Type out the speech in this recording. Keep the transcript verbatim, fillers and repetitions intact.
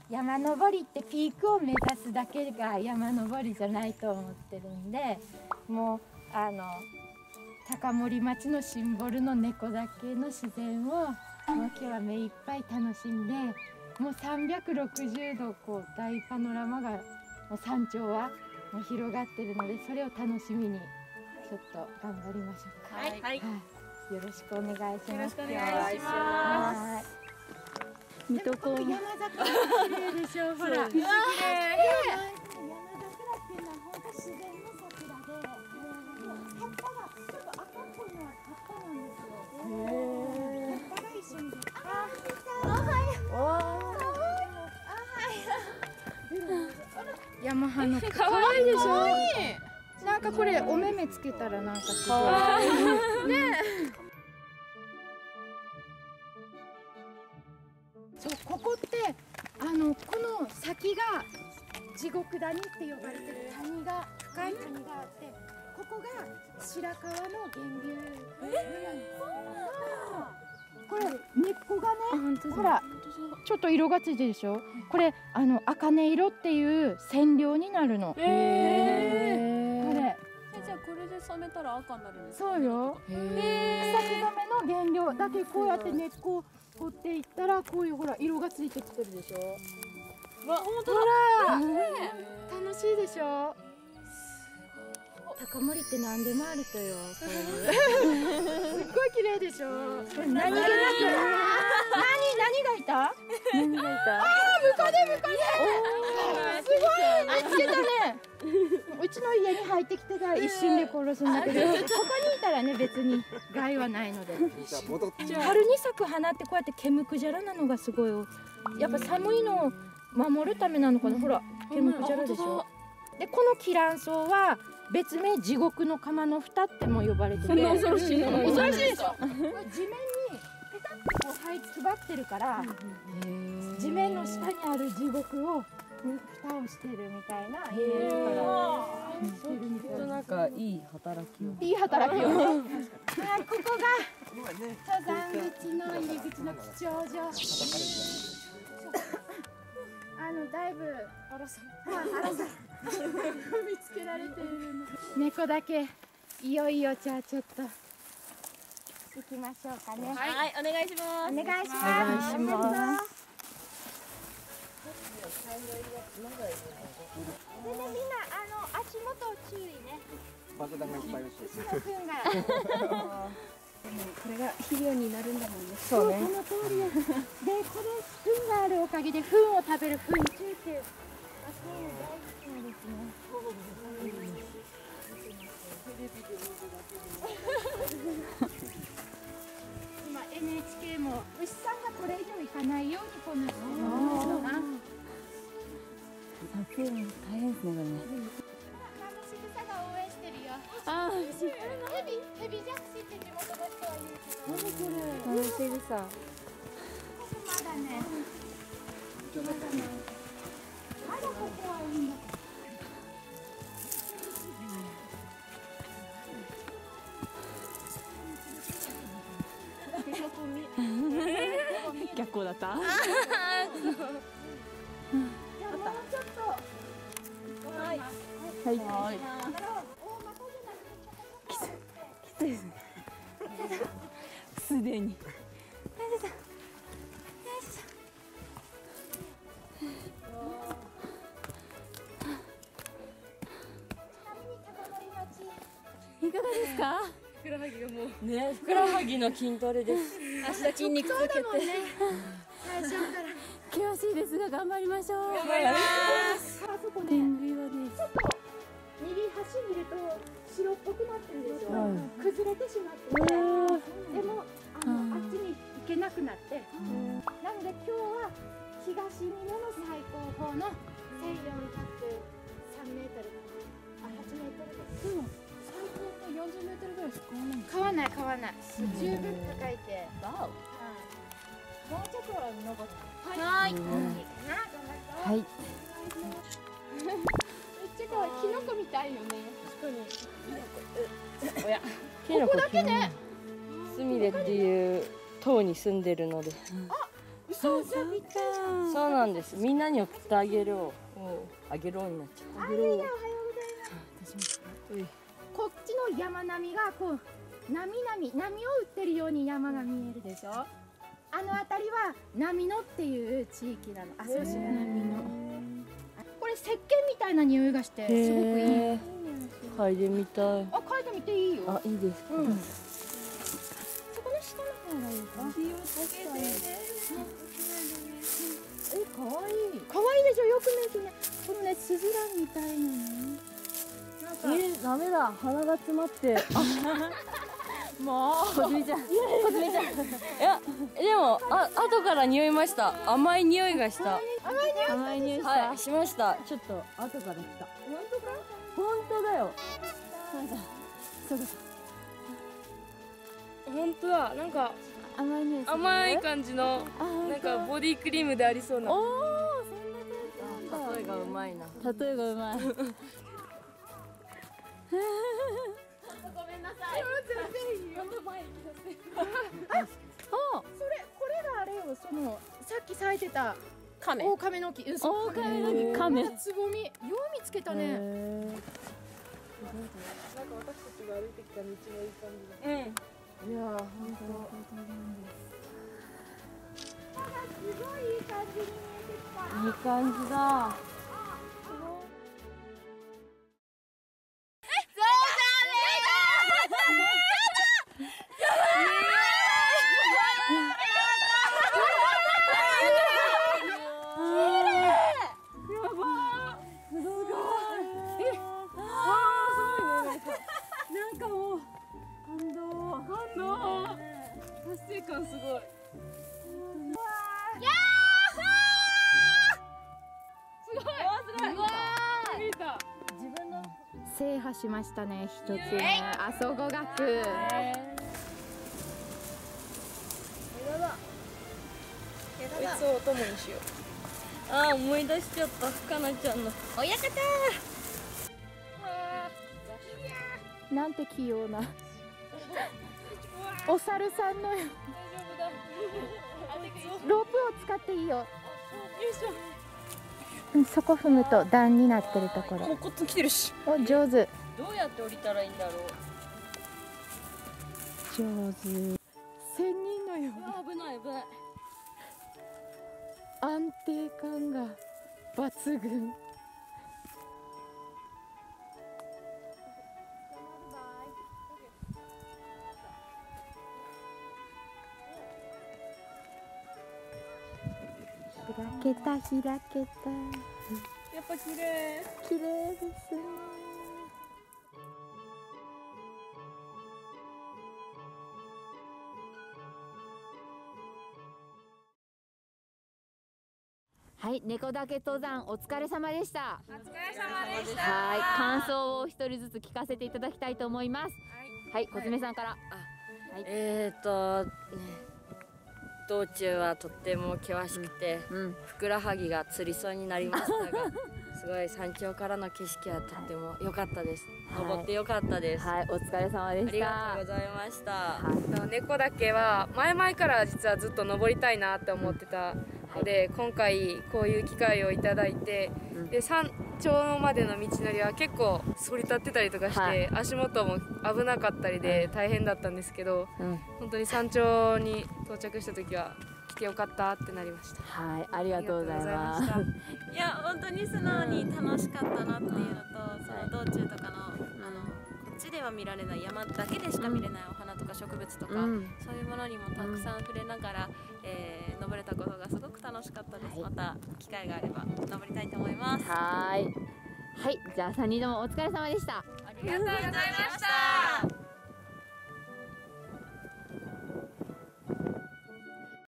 山登りってピークを目指すだけが山登りじゃないと思ってるんで、もうあの高森町のシンボルの猫岳の自然をもう今日は目いっぱい楽しんで、もうさんびゃくろくじゅうどこう大パノラマがもう山頂はもう広がってるので、それを楽しみにちょっと頑張りましょうか。はい、はい、よろしくお願いします。よろしくお願いします。水戸黄門。山桜綺麗でしょ。ほら。山桜っていうのは本当自然の桜で、葉っぱがちょっと赤っぽいのは葉っぱなんですよ。へえ。葉っぱが一緒に。あ、おはよう。おはよう。ヤマハの可愛いでしょ。なんかこれお目目つけたらなんかすごい。ね。そう、ここってあのこの先が地獄谷って呼ばれてる谷が深い谷があって、ここが白川の源流なんです。これ根っこがね、ほらちょっと色がついてるでしょ。これあの茜色っていう染料になるの。へえ。これ。 じゃあこれで染めたら赤になるんですか。 そうよ。草木染めの原料だけこうやって根っこを掘っていったらこういうほら色がついてきてるでしょ。わ、本当だ。楽しいでしょ。高森って何でもあるとよ。すっごい綺麗でしょ。何気なく。何何がいた？何がいた？ああ、ムカデムカデ。すごい見つけたね。うちの家に入ってきてから一瞬で殺すんだけど、ここにいたらね別に害はないので。春に咲く花ってこうやってケムクジャラなのがすごい。やっぱ寒いのを守るためなのかな。ほらケムクジャラでしょ。でこのキランソウは別名地獄の釜の蓋っても呼ばれてて、恐ろしい恐ろしいでしょ。これ地面にペタッとこう這いつばってるから、地面の下にある地獄を蓋をしてるみたいなイメージから。 なんかいい働きを。 いい働きを。はい、ここが登山口の入り口の吉祥所。あのだいぶあらさ見つけられているの。猫だけいよいよじゃあちょっと行きましょうかね。 はい、お願いします。 お願いします。 お願いします。 でね、みんなあの足元注意ね。 爆弾がいっぱいです。 石の糞が。 これが肥料になるんだもんね。 そうね。その通りです。で、これ糞があるおかげで糞を食べる糞虫っていう。あ、そう大事なんですね。今 エヌエイチケー も牛さんがこれ以上行かないようにこんなしてるのかな。 撮影も大変ですねこれね。 マムシグサが応援してるよ。 ああ、 ヘビヘビジャクシって地元の人は言うけど。何これ。 マムシグサ。 まだね。まだね。まだここはいいんだ。 逆光だった。 じゃあもうちょっと。はい。 はい。はい。きつきついですね。すでに。 いかがですか？ ふくらはぎがもうね、ふくらはぎの筋トレです。 明日筋肉つけて。 最初から険しいですが頑張りましょう。 頑張ります。 あそこね。 天狗はね、 ちょっと右端見ると白っぽくなってるでしょ。 うん、 崩れてしまってて、でもあのあっちに行けなくなって、なので今日は東峰の最高峰のせんよんひゃくさんメートル、あはちメートルです。うん。最高とよんじゅうメートルぐらいしか変わらない。変わらない。十分高いけ。 わもうちょっと登って。 はい。 いいかな。頑張って。 はい。 めっちゃ可愛い。キノコみたいよね。確かに。 おや。 ここだけね。 スミレっていう島に住んでるので。 あ、 そうそう、びっくりした。 そうなんです。みんなに送ってあげるをあげろになっちゃあ、いいね、おはようございます。こっちの山並みがこう波々波を打ってるように山が見えるでしょ。あの辺りは波野っていう地域なの。阿蘇市の波野。これ石鹸みたいな匂いがしてすごくいい。 嗅いでみたい。 あ、嗅いでみていいよ。 あ、いいですか。 うん。そこの下の方がいいか。え、可愛い。可愛いでしょ。よく見るとね、このね、スズランみたいなね。 え、ダメだ。鼻が詰まって。 もう。 こずみちゃん。こずみちゃん。いや、でも、あ、後から匂いました。甘い匂いがした。 甘い匂い。 甘い匂いした。 はい、しました。ちょっと後から来た。 本当か。 本当だよ。 そうだ。 本当だ、なんか甘い匂いする。 甘い感じのなんかボディクリームでありそうな。 おお、そんな感じなんだ。 例えがうまいな。 例えがうまい。 ごめんなさい。あ、それ、これがあれよ、そのさっき咲いてた亀。 オオカメの木。うん、そう。 オオカメの木、カメ。 つぼみ、よう見つけたね。 なんか私たちが歩いてきた道のいい感じだ。 いやー、本すごいいい感じに見えてきた。 当。いい感じだ。 達成感すごい。 制覇しましたね、一つ目。阿蘇五岳。 こいつをお供にしよう。 あー、思い出しちゃった。かなちゃんの。 親方。なんて器用な。お猿さんのよ。ロープを使っていいよ。うん、そこ踏むと段になってるところ。 もうこっち来てるし。 お、上手。 どうやって降りたらいいんだろう。 上手。仙人のようなあー、危ない危ない。 安定感が抜群。開けた、開けた。 やっぱ綺麗。 綺麗ですね。はい、猫岳登山お疲れ様でした。 お疲れ様でした。 はい、感想を一人ずつ聞かせていただきたいと思います。はい、小爪さんから。 えーと、ね、道中はとっても険しくて、 うん、 ふくらはぎがつりそうになりましたがすごい山頂からの景色はとっても良かったです、はい、登って良かったです。 はい、お疲れ様でした。 ありがとうございました。 はい、猫岳は前々から実はずっと登りたいなって思ってたので、うん、今回こういう機会をいただいて、うん、で山頂までの道のりは結構反り立ってたりとかして、はい、足元も危なかったりで大変だったんですけど、うん、本当に山頂に到着した時は来てよかったってなりました。 はい、ありがとうございます。 いや、本当に素直に楽しかったなっていうのと、その道中とかの、あのこっちでは見られない山だけでしか見れないお花とか植物とか、うん、そういうものにもたくさん触れながら、えー、登れたことがすごく楽しかったです。はい、また機会があれば登りたいと思います。 はい、はい、じゃあさんにんともお疲れ様でした。 ありがとうございました。